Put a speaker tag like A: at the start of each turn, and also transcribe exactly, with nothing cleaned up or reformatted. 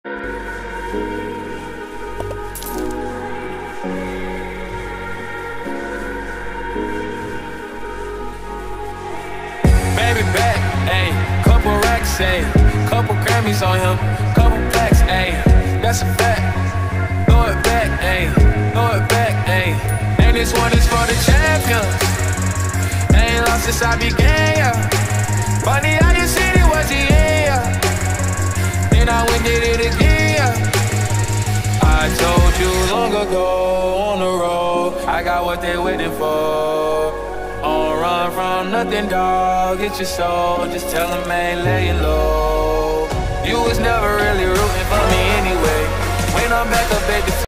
A: Baby back, ayy, couple racks, ayy, couple Grammys on him, couple plaques, ayy, that's a fact. Throw it back, ayy, throw it back, ayy. And this one is for the champions. Ain't lost since I began, yeah. Funny how you said it was the end, yeah. Then I went did it again, yeah. I told you long ago on the road, I got what they waiting for. On run from nothing, dog, get your soul. Just tell them, man, lay it low. You was never really rooting for me anyway. When I'm back up at the